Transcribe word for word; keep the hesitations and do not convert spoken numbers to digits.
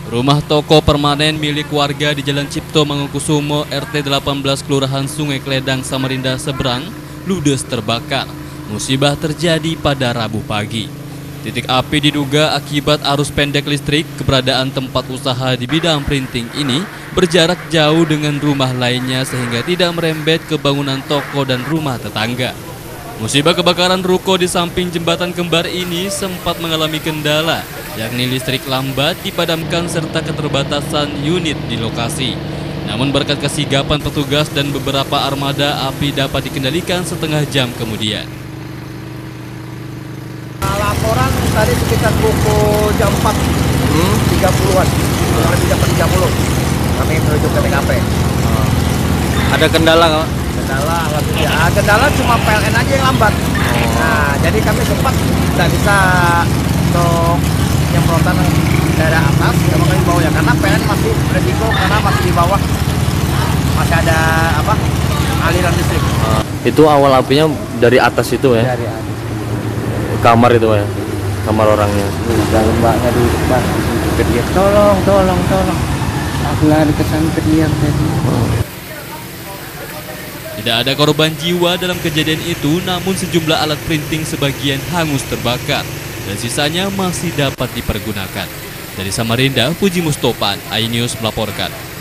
Rumah toko permanen milik warga di Jalan Cipto Mangunkusumo, R T delapan belas Kelurahan Sungai Kledang, Samarinda Seberang, ludes terbakar. Musibah terjadi pada Rabu pagi. Titik api diduga akibat arus pendek listrik. Keberadaan tempat usaha di bidang printing ini berjarak jauh dengan rumah lainnya sehingga tidak merembet ke bangunan toko dan rumah tetangga. Musibah kebakaran ruko di samping jembatan kembar ini sempat mengalami kendala, yakni listrik lambat dipadamkan serta keterbatasan unit di lokasi. Namun berkat kesigapan petugas dan beberapa armada, api dapat dikendalikan setengah jam kemudian. Laporan tadi sekitar pukul jam empat tiga puluhan, lebih jam empat tiga puluh. Kami menuju ke T K P. Ada kendala nggak? Kendala, ya, kendala cuma P L N aja yang lambat. Nah, jadi kami sempat tidak bisa untuk penyemprotan dari atas, sama kami bawah ya, karena P L N masih berisiko karena masih di bawah, masih ada apa aliran listrik. Itu awal apinya dari atas itu ya? Dari atas. Kamar itu ya? Kamar orangnya? Dalam mbaknya di depan, teriak tolong, tolong, tolong. Aku lari ke sana teriak tadi. Tidak ada korban jiwa dalam kejadian itu, namun sejumlah alat printing sebagian hangus terbakar dan sisanya masih dapat dipergunakan. Dari Samarinda, Puji Mustopan, iNews melaporkan.